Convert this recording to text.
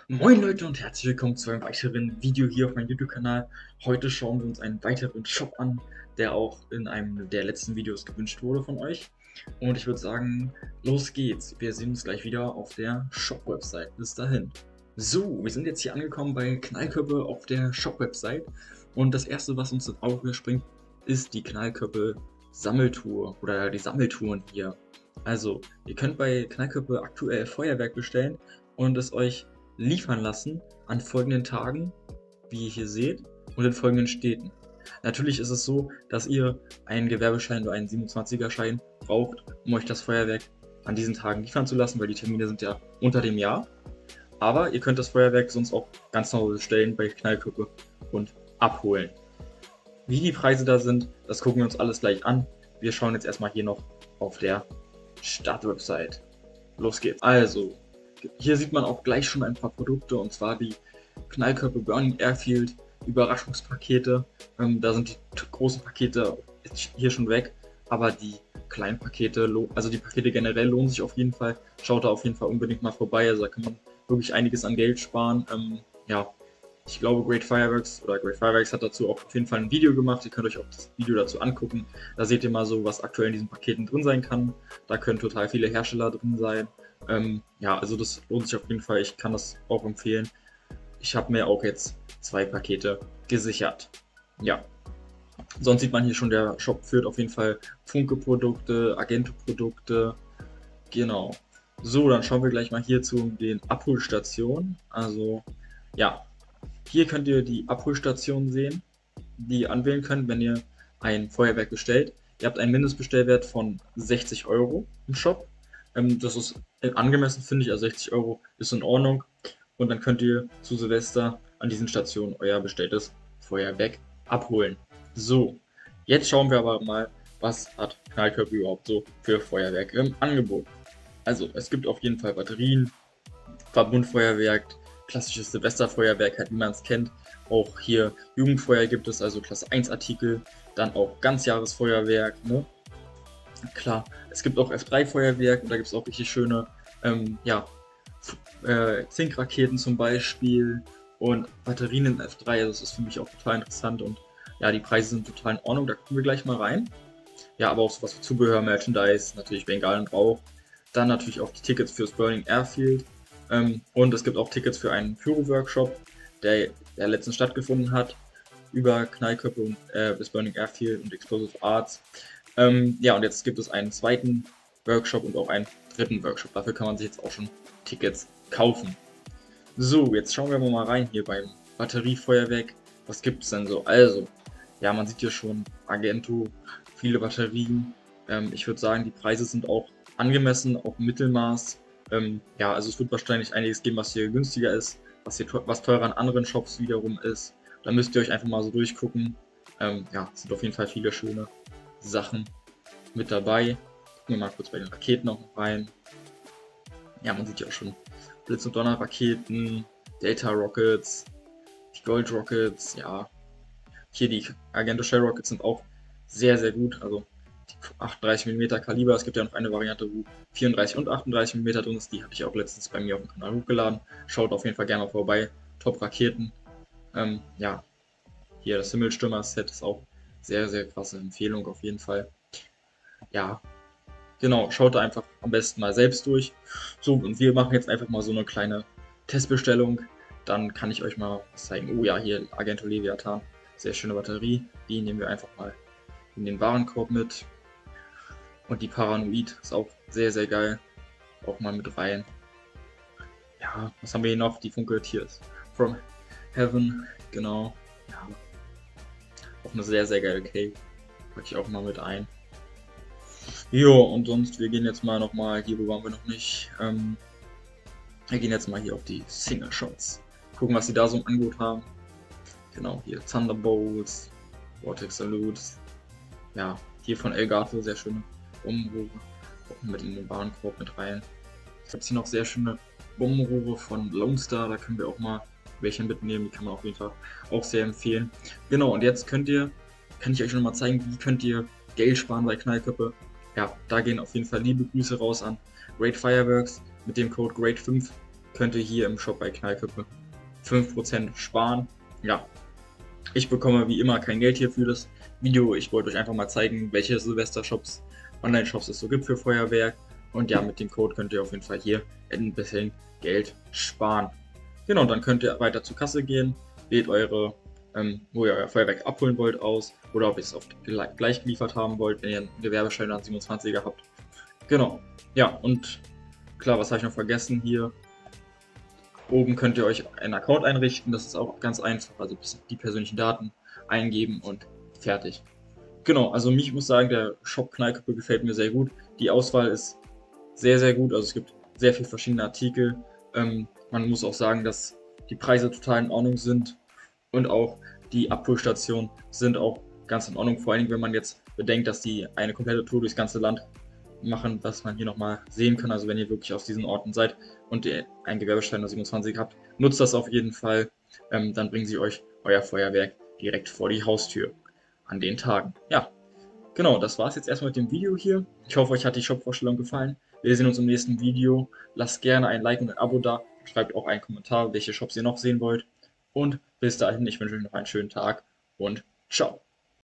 Moin Leute und herzlich willkommen zu einem weiteren Video hier auf meinem YouTube-Kanal. Heute schauen wir uns einen weiteren Shop an, der auch in einem der letzten Videos gewünscht wurde von euch. Und ich würde sagen, los geht's. Wir sehen uns gleich wieder auf der Shop-Website. Bis dahin. So, wir sind jetzt hier angekommen bei Knallköppe auf der Shop-Website. Und das erste, was uns ins Auge springt, ist die Knallköppe Sammeltour oder die Sammeltouren hier. Also, ihr könnt bei Knallköppe aktuell Feuerwerk bestellen und es euch liefern lassen an folgenden Tagen, wie ihr hier seht, und in folgenden Städten. Natürlich ist es so, dass ihr einen Gewerbeschein oder einen 27er-Schein braucht, um euch das Feuerwerk an diesen Tagen liefern zu lassen, weil die Termine sind ja unter dem Jahr. Aber ihr könnt das Feuerwerk sonst auch ganz normal bestellen bei Knallköppe und abholen. Wie die Preise da sind, das gucken wir uns alles gleich an. Wir schauen jetzt erstmal hier noch auf der Startwebsite. Los geht's. Also, hier sieht man auch gleich schon ein paar Produkte, und zwar die Knallköppe Burning Airfield Überraschungspakete. Da sind die großen Pakete hier schon weg, aber die kleinen Pakete, also die Pakete generell lohnen sich auf jeden Fall. Schaut da auf jeden Fall unbedingt mal vorbei, also da kann man wirklich einiges an Geld sparen. Ja, ich glaube, Great Fireworks hat dazu auch auf jeden Fall ein Video gemacht. Ihr könnt euch auch das Video dazu angucken. Da seht ihr mal so, was aktuell in diesen Paketen drin sein kann. Da können total viele Hersteller drin sein. Ja, also das lohnt sich auf jeden Fall. Ich kann das auch empfehlen. Ich habe mir auch jetzt 2 Pakete gesichert. Ja, sonst sieht man hier schon, der Shop führt auf jeden Fall Funke-Produkte, Agento-Produkte. Genau. So, dann schauen wir gleich mal hier zu den Abholstationen. Also, ja, hier könnt ihr die Abholstationen sehen, die ihr anwählen könnt, wenn ihr ein Feuerwerk bestellt. Ihr habt einen Mindestbestellwert von 60 Euro im Shop. Das ist angemessen, finde ich, also 60 Euro ist in Ordnung. Und dann könnt ihr zu Silvester an diesen Stationen euer bestelltes Feuerwerk abholen. So, jetzt schauen wir aber mal, was hat Knallköppe überhaupt so für Feuerwerk im Angebot. Also, es gibt auf jeden Fall Batterien, Verbundfeuerwerk, klassisches Silvesterfeuerwerk, halt wie man es kennt. Auch hier Jugendfeuer gibt es, also Klasse 1 Artikel, dann auch Ganzjahresfeuerwerk, ne? Klar, es gibt auch F3-Feuerwerk und da gibt es auch richtig schöne ja, Zinkraketen zum Beispiel und Batterien in F3, also das ist für mich auch total interessant und ja, die Preise sind total in Ordnung, da gucken wir gleich mal rein. Ja, aber auch sowas wie Zubehör, Merchandise, natürlich Bengalen und Rauch. Dann natürlich auch die Tickets fürs Burning Airfield. Und es gibt auch Tickets für einen Pyro-Workshop, der letztens stattgefunden hat, über Knallköppe und bis Burning Airfield und Explosive Arts. Ja, und jetzt gibt es einen zweiten Workshop und auch einen dritten Workshop. Dafür kann man sich jetzt auch schon Tickets kaufen. So, jetzt schauen wir mal rein hier beim Batteriefeuerwerk. Was gibt es denn so? Also, ja, man sieht hier schon Agento, viele Batterien. Ich würde sagen, die Preise sind auch angemessen, auch Mittelmaß. Ja, also es wird wahrscheinlich einiges geben, was hier günstiger ist, was teurer an anderen Shops wiederum ist. Da müsst ihr euch einfach mal so durchgucken. Ja, es sind auf jeden Fall viele schöne Sachen mit dabei. Gucken wir mal kurz bei den Raketen noch rein. Ja, man sieht ja auch schon Blitz- und Donnerraketen, Delta Rockets, die Gold Rockets, ja. Hier die Agento Shell Rockets sind auch sehr, sehr gut. Also 38 mm Kaliber. Es gibt ja noch eine Variante, wo 34 und 38 mm drin ist. Die hatte ich auch letztens bei mir auf dem Kanal hochgeladen. Schaut auf jeden Fall gerne mal vorbei. Top Raketen. Ja, hier das Himmelstürmer-Set ist auch sehr, sehr krasse Empfehlung auf jeden Fall. Ja, genau. Schaut da einfach am besten mal selbst durch. So, und wir machen jetzt einfach mal so eine kleine Testbestellung. Dann kann ich euch mal was zeigen. Oh ja, hier Agento Leviathan. Sehr schöne Batterie. Die nehmen wir einfach mal in den Warenkorb mit. Und die Paranoid ist auch sehr, sehr geil. Auch mal mit rein. Ja, was haben wir hier noch? Die Funke Tears from Heaven. Genau. Ja. Auch eine sehr, sehr geile Cake. Packe ich auch mal mit ein. Jo, und sonst, wir gehen jetzt mal nochmal, hier, wo waren wir noch nicht? Wir gehen jetzt mal hier auf die Single Shots. Gucken, was sie da so im Angebot haben. Genau, hier Thunderbolts, Vortex Salutes. Ja, hier von Elgato sehr schöne Bombenrohre. Auch mit in den Warenkorb mit rein. Ich habe hier noch sehr schöne Bombenrohre von Lone Star. Da können wir auch mal welche mitnehmen. Die kann man auf jeden Fall auch sehr empfehlen. Genau, und jetzt kann ich euch noch mal zeigen, wie könnt ihr Geld sparen bei Knallköppe. Ja, da gehen auf jeden Fall liebe Grüße raus an Great Fireworks mit dem Code GREAT5 könnt ihr hier im Shop bei Knallköpfe 5% sparen. Ja, ich bekomme wie immer kein Geld hier für das Video. Ich wollte euch einfach mal zeigen, welche Silvester-Shops, Online-Shops es so gibt für Feuerwerk. Und ja, mit dem Code könnt ihr auf jeden Fall hier ein bisschen Geld sparen. Genau, dann könnt ihr weiter zur Kasse gehen, wählt wo ihr euer Feuerwerk abholen wollt aus oder ob ihr es gleich geliefert haben wollt, wenn ihr einen Gewerbeschein an 27er habt. Genau, ja, und klar, was habe ich noch vergessen hier? Oben könnt ihr euch einen Account einrichten, das ist auch ganz einfach, also die persönlichen Daten eingeben und fertig. Genau, also ich muss sagen, der Shop Knallköpfe gefällt mir sehr gut. Die Auswahl ist sehr, sehr gut, also es gibt sehr viele verschiedene Artikel. Man muss auch sagen, dass die Preise total in Ordnung sind und auch die Abholstationen sind auch ganz in Ordnung, vor allem wenn man jetzt bedenkt, dass die eine komplette Tour durchs ganze Land machen, was man hier nochmal sehen kann. Also wenn ihr wirklich aus diesen Orten seid und ihr einen Gewerbeschein aus 27 habt, nutzt das auf jeden Fall. Dann bringen sie euch euer Feuerwerk direkt vor die Haustür an den Tagen. Ja, genau, das war es jetzt erstmal mit dem Video hier. Ich hoffe, euch hat die Shop-Vorstellung gefallen. Wir sehen uns im nächsten Video. Lasst gerne ein Like und ein Abo da. Schreibt auch einen Kommentar, welche Shops ihr noch sehen wollt. Und bis dahin, ich wünsche euch noch einen schönen Tag und ciao.